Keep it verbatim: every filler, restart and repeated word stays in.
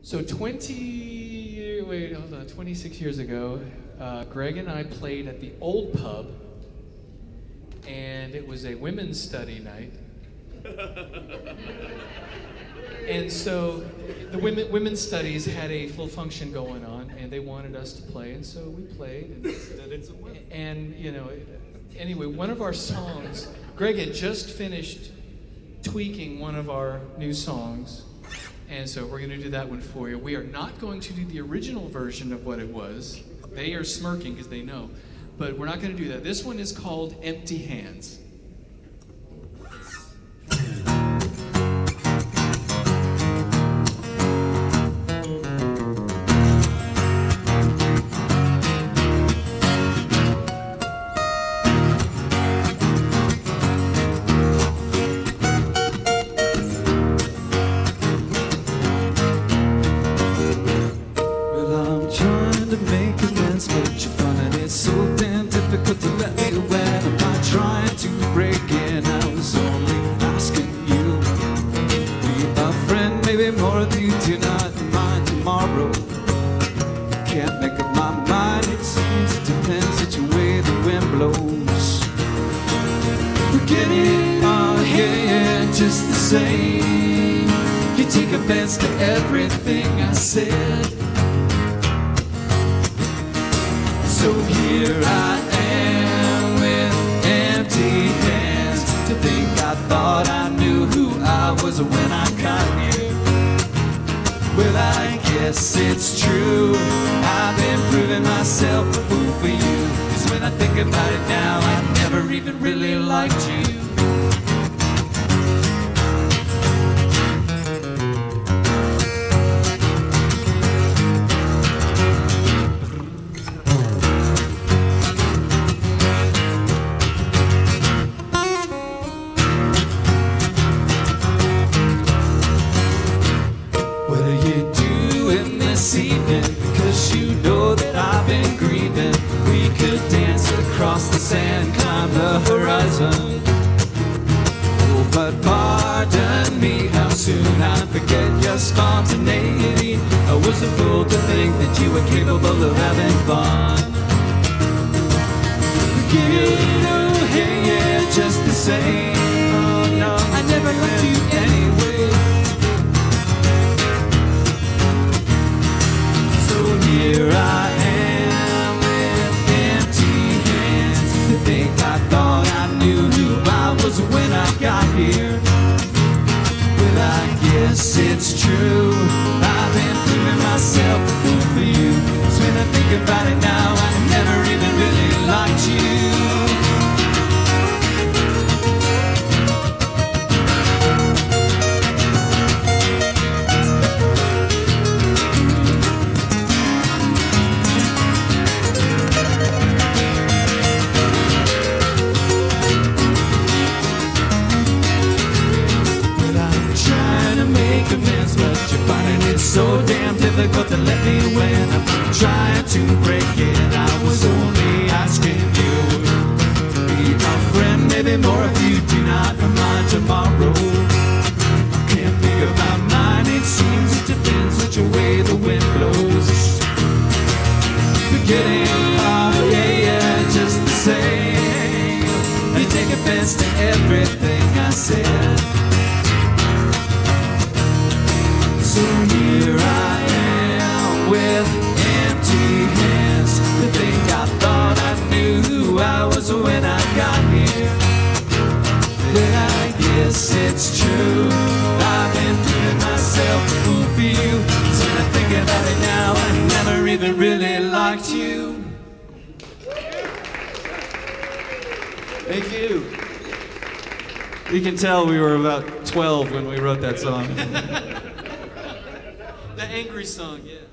So twenty, wait, hold on, twenty-six years ago, uh, Greg and I played at the Old Pub, and it was a women's study night. And so the women, women's studies had a full function going on, and they wanted us to play, and so we played. And, and you know, anyway, one of our songs, Greg had just finished tweaking one of our new songs, and so we're going to do that one for you. We are not going to do the original version of what it was. They are smirking because they know, but we're not going to do that. This one is called Empty Hands. You can tell we were about twelve when we wrote that song. The angry song, yeah.